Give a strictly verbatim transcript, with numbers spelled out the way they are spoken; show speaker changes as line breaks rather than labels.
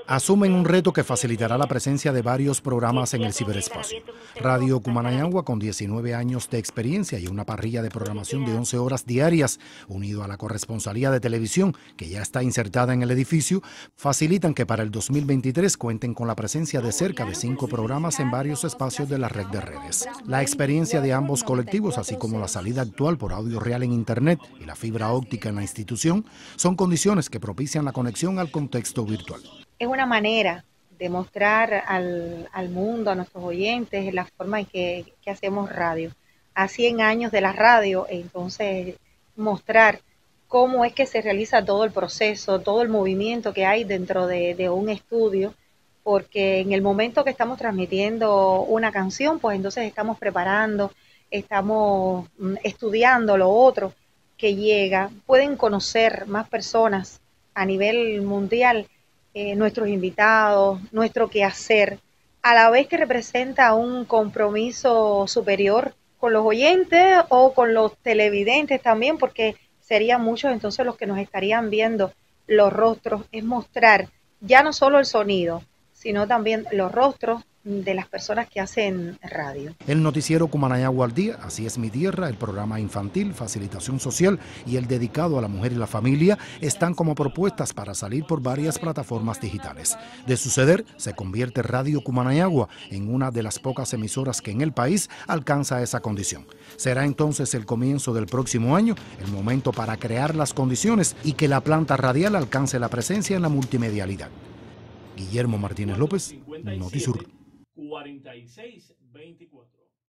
asumen un reto que facilitará la presencia de varios programas en el ciberespacio. Radio Cumanayagua, con diecinueve años de experiencia y una parrilla de programación de once horas diarias, unido a la corresponsalía de televisión, que ya está insertada en el edificio, facilitan que para el dos mil veintitrés cuenten con la presencia de cerca de cinco programas en varios espacios de la red de redes. La experiencia de ambos colectivos, así como la salida actual por audio real en Internet y la fibra óptica en la institución, son condiciones que propician la conexión al contexto virtual.
Es una manera de mostrar al, al mundo, a nuestros oyentes, la forma en que, que hacemos radio. A cien años de la radio, entonces mostrar cómo es que se realiza todo el proceso, todo el movimiento que hay dentro de, de un estudio, porque en el momento que estamos transmitiendo una canción, pues entonces estamos preparando, estamos estudiando lo otro que llega. Pueden conocer más personas a nivel mundial Eh, nuestros invitados, nuestro quehacer, a la vez que representa un compromiso superior con los oyentes o con los televidentes también, porque serían muchos entonces los que nos estarían viendo los rostros, es mostrar ya no solo el sonido, sino también los rostros de las personas que hacen radio.
El noticiero Cumanayagua al Día, Así es mi tierra, el programa infantil, Facilitación Social y el dedicado a la mujer y la familia están como propuestas para salir por varias plataformas digitales. De suceder, se convierte Radio Cumanayagua en una de las pocas emisoras que en el país alcanza esa condición. Será entonces el comienzo del próximo año el momento para crear las condiciones y que la planta radial alcance la presencia en la multimedialidad. Guillermo Martínez López, Notisur.
cuarenta y seis veinticuatro